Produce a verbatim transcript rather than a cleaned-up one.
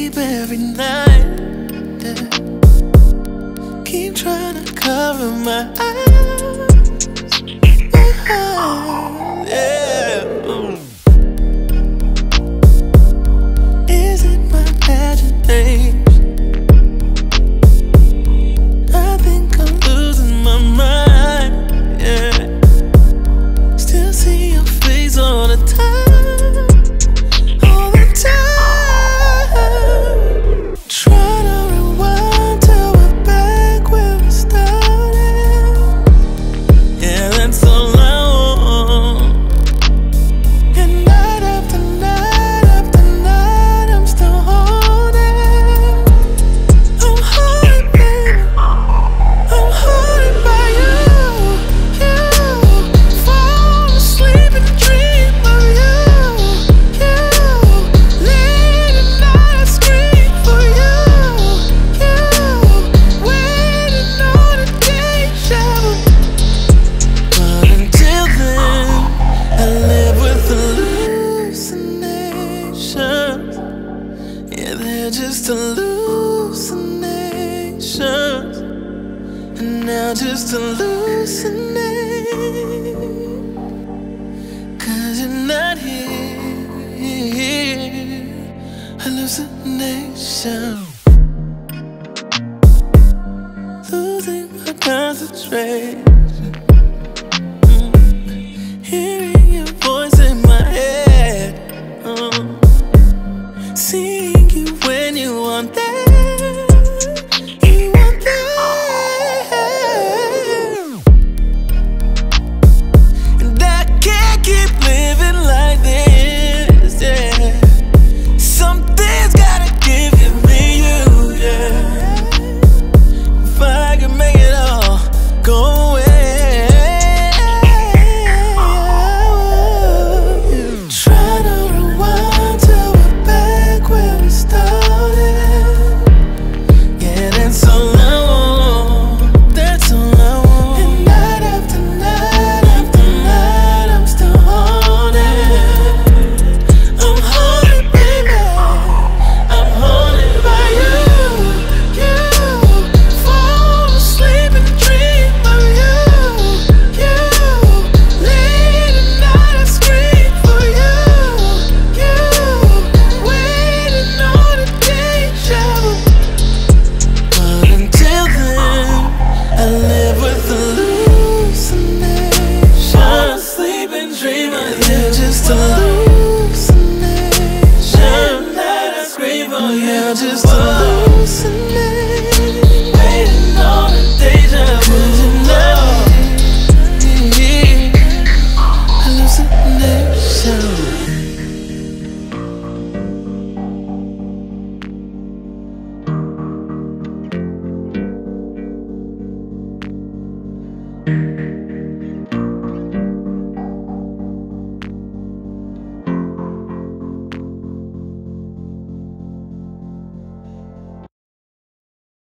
sleep every night, yeah. Keep trying to cover my eyes, yeah. Is it my imagination? I think I'm losing my mind, yeah. Still see your face all the time, all the time. Try to rewind till we're back where we started. Yeah, that's all I want. And night after night after night, I'm still holding. I'm haunted, baby. I'm haunted by you. You fall asleep and dream of you. You late at night, I scream for you. You waiting on a deja vu. But until then, I live with hallucinations. Yeah, they're just hallucinations. And now just hallucinate, 'cause you're not here. Hallucination. Losing my concentration.